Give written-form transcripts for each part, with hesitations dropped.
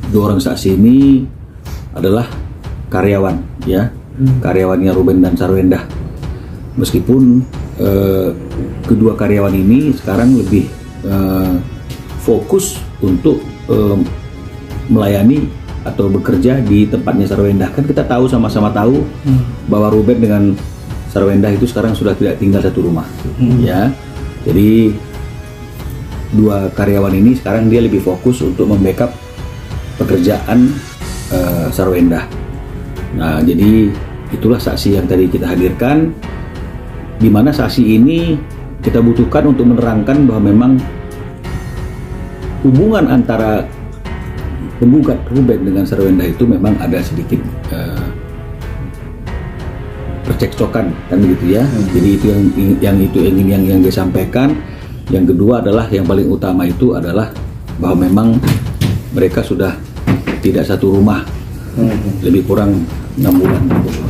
dua orang saksi ini adalah karyawan, ya, karyawannya Ruben dan Sarwenda. Meskipun kedua karyawan ini sekarang lebih fokus untuk melayani atau bekerja di tempatnya Sarwenda. Kan kita tahu, sama-sama tahu bahwa Ruben dengan Sarwenda itu sekarang sudah tidak tinggal satu rumah, ya. Jadi dua karyawan ini sekarang dia lebih fokus untuk membackup pekerjaan Sarwenda. Nah, jadi itulah saksi yang tadi kita hadirkan, di mana saksi ini kita butuhkan untuk menerangkan bahwa memang hubungan antara penggugat Ruben dengan Sarwenda itu memang ada sedikit percekcokan, kan begitu ya. Jadi itu yang dia sampaikan. Yang kedua adalah yang paling utama itu adalah bahwa memang mereka sudah tidak satu rumah lebih kurang 6 bulan.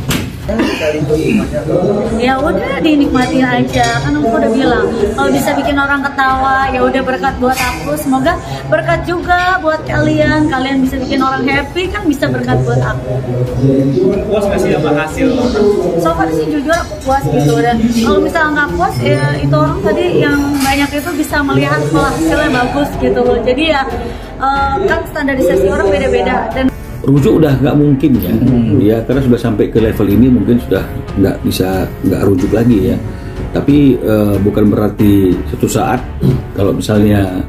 Ya udah dinikmati aja, kan aku udah bilang kalau bisa bikin orang ketawa ya udah berkat buat aku, semoga berkat juga buat kalian bisa bikin orang happy, kan bisa berkat buat aku. Puas nggak sih sama hasil? So far sih jujur aku puas gitu, dan kalau misalnya nggak puas ya itu orang tadi yang banyak itu bisa melihat kalau hasilnya bagus gitu loh. Jadi ya kan standarisasi orang beda-beda, dan rujuk udah nggak mungkin ya, ya, karena sudah sampai ke level ini mungkin sudah nggak rujuk lagi ya. Tapi bukan berarti suatu saat kalau misalnya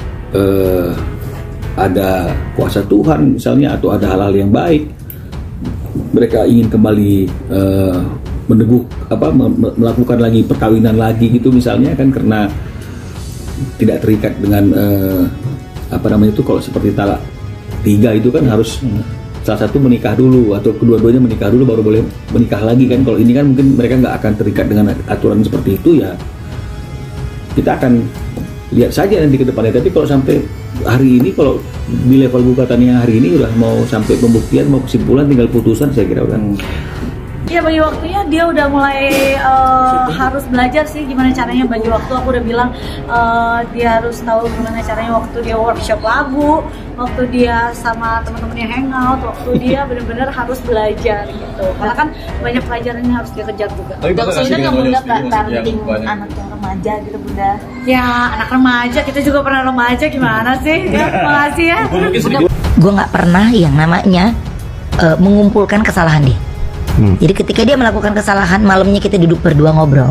ada kuasa Tuhan misalnya atau ada hal-hal yang baik, mereka ingin kembali melakukan lagi perkawinan lagi gitu misalnya, kan karena tidak terikat dengan kalau seperti talak 3 itu kan harus salah satu menikah dulu atau kedua-duanya menikah dulu baru boleh menikah lagi kan. Kalau ini kan mungkin mereka nggak akan terikat dengan aturan seperti itu ya. Kita akan lihat saja nanti ke depannya. Tapi kalau sampai hari ini, kalau di level gugatannya hari ini udah mau sampai pembuktian, mau kesimpulan, tinggal putusan, saya kira udah. ya bagi waktunya dia udah mulai harus belajar sih gimana caranya bagi waktu. Aku udah bilang dia harus tahu gimana caranya waktu dia workshop lagu, waktu dia sama teman-temannya hangout, waktu dia benar-benar harus belajar gitu. Karena kan banyak pelajaran yang harus dia kejar juga. Tapi sebenarnya nggak bunda parenting anak yang remaja gitu bunda? Ya anak remaja, kita juga pernah remaja, gimana sih? Ya makasih ya. Gue nggak pernah yang namanya mengumpulkan kesalahan dia. Jadi ketika dia melakukan kesalahan, malamnya kita duduk berdua ngobrol.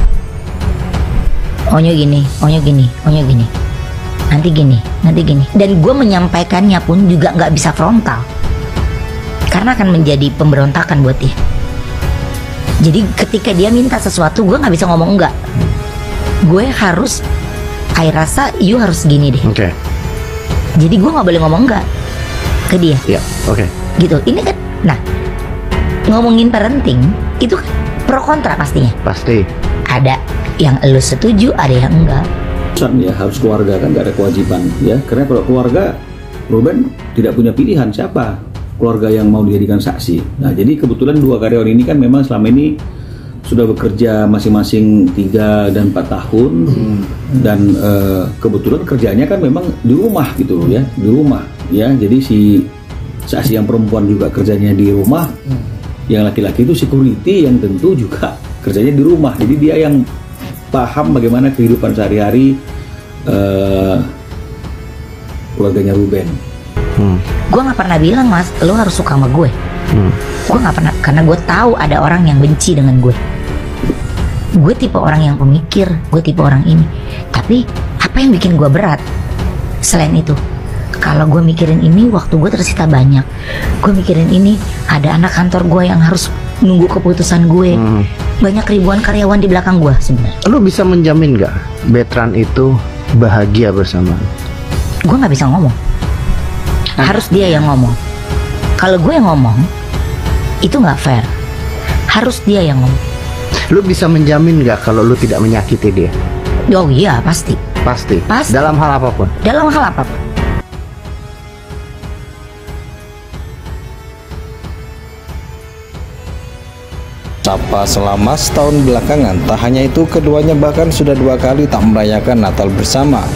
Onyo gini, onyo gini, onyo gini. Nanti gini, nanti gini. Dan gue menyampaikannya pun juga nggak bisa frontal, karena akan menjadi pemberontakan buat dia. Jadi ketika dia minta sesuatu, gue nggak bisa ngomong enggak. Gue harus, rasa you harus gini deh. Oke. Jadi gue nggak boleh ngomong enggak ke dia. Iya, oke. Gitu. Ini kan, nah, ngomongin parenting itu kan pro kontra pastinya. Pasti. Ada yang lu setuju, ada yang enggak. Ya harus keluarga, kan nggak ada kewajiban ya. Karena kalau keluarga, Ruben tidak punya pilihan siapa keluarga yang mau dijadikan saksi. Nah jadi kebetulan dua karyawan ini kan memang selama ini sudah bekerja masing-masing 3 dan 4 tahun dan kebetulan kerjanya kan memang di rumah gitu ya, di rumah ya. Jadi si saksi yang perempuan juga kerjanya di rumah. Yang laki-laki itu security yang tentu juga kerjanya di rumah. Jadi dia yang paham bagaimana kehidupan sehari-hari keluarganya Ruben. Gue nggak pernah bilang mas, lo harus suka sama gue. Gue nggak pernah, karena gue tahu ada orang yang benci dengan gue. Gue tipe orang yang pemikir, gue tipe orang ini. Tapi apa yang bikin gue berat? Selain itu, kalau gue mikirin ini, waktu gue tersita banyak. Gue mikirin ini, ada anak kantor gue yang harus nunggu keputusan gue. Banyak ribuan karyawan di belakang gue sebenarnya. Lu bisa menjamin gak Betran itu bahagia bersama? Gue nggak bisa ngomong. Harus dia yang ngomong. Kalau gue yang ngomong, itu nggak fair. Harus dia yang ngomong. Lu bisa menjamin gak kalau lu tidak menyakiti dia? Oh iya, pasti. Pasti? Pasti. Dalam hal apapun? Dalam hal apapun. Sapa selama setahun belakangan, tak hanya itu keduanya bahkan sudah 2 kali tak merayakan Natal bersama.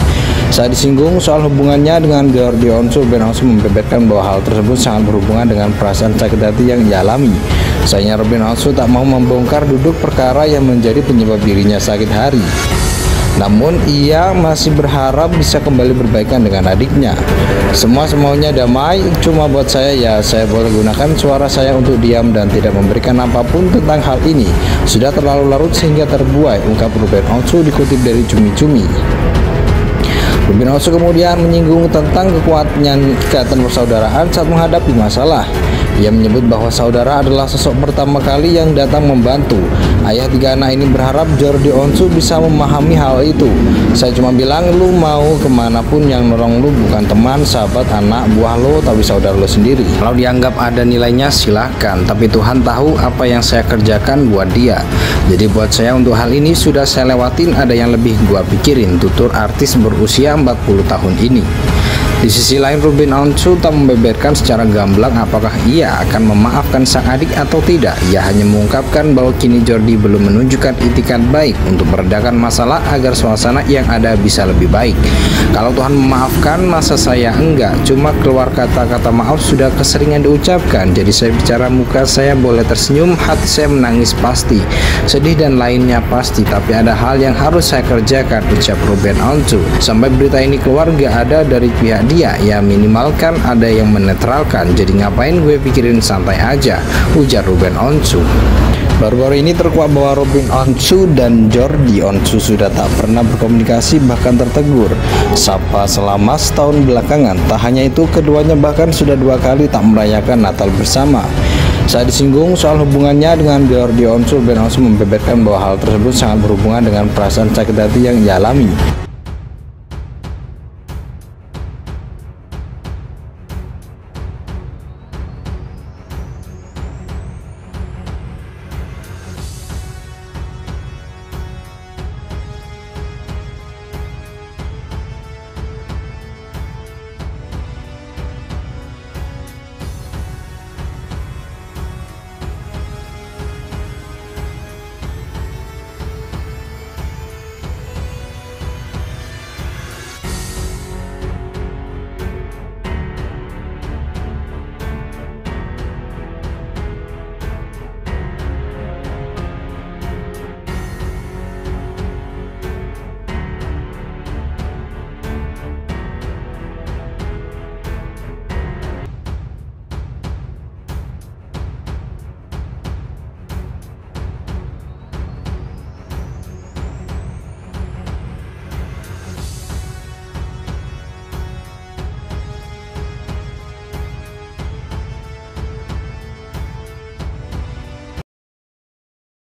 Saat disinggung soal hubungannya dengan Jordi Onsu, Ruben Onsu membeberkan bahwa hal tersebut sangat berhubungan dengan perasaan sakit hati yang ia alami. Sayangnya Ruben Onsu tak mau membongkar duduk perkara yang menjadi penyebab dirinya sakit hati. Namun ia masih berharap bisa kembali berbaikan dengan adiknya. Semua semaunya damai, cuma buat saya ya saya boleh gunakan suara saya untuk diam dan tidak memberikan apapun tentang hal ini. Sudah terlalu larut sehingga terbuai, ungkap Ruben Onsu dikutip dari Cumi-Cumi. Ruben Onsu kemudian menyinggung tentang kekuatannya ikatan persaudaraan saat menghadapi masalah. Ia menyebut bahwa saudara adalah sosok pertama kali yang datang membantu. Ayah tiga anak ini berharap Jordi Onsu bisa memahami hal itu. Saya cuma bilang, lu mau kemanapun yang nolong lu bukan teman, sahabat, anak, buah lo, tapi saudara lo sendiri. Kalau dianggap ada nilainya silahkan, tapi Tuhan tahu apa yang saya kerjakan buat dia. Jadi buat saya untuk hal ini sudah saya lewatin, ada yang lebih gua pikirin, tutur artis berusia 40 tahun ini. Di sisi lain, Ruben Onsu tak membeberkan secara gamblang apakah ia akan memaafkan sang adik atau tidak. Ia hanya mengungkapkan bahwa kini Jordi belum menunjukkan itikat baik untuk meredakan masalah agar suasana yang ada bisa lebih baik. Kalau Tuhan memaafkan, masa saya enggak? Cuma keluar kata-kata maaf sudah keseringan diucapkan. Jadi saya bicara, muka saya boleh tersenyum, hati saya menangis pasti, sedih dan lainnya pasti. Tapi ada hal yang harus saya kerjakan, ucap Ruben Onsu. Sampai berita ini keluar gak ada dari pihak dia, ya minimalkan ada yang menetralkan. Jadi ngapain gue pikirin, santai aja, ujar Ruben Onsu. Baru-baru ini terkuak bahwa Ruben Onsu dan Jordi Onsu sudah tak pernah berkomunikasi, bahkan tertegur sapa selama setahun belakangan. Tak hanya itu, keduanya bahkan sudah 2 kali tak merayakan Natal bersama. Saat disinggung soal hubungannya dengan Jordi Onsu, Ruben Onsu membeberkan bahwa hal tersebut sangat berhubungan dengan perasaan sakit hati yang ia alami.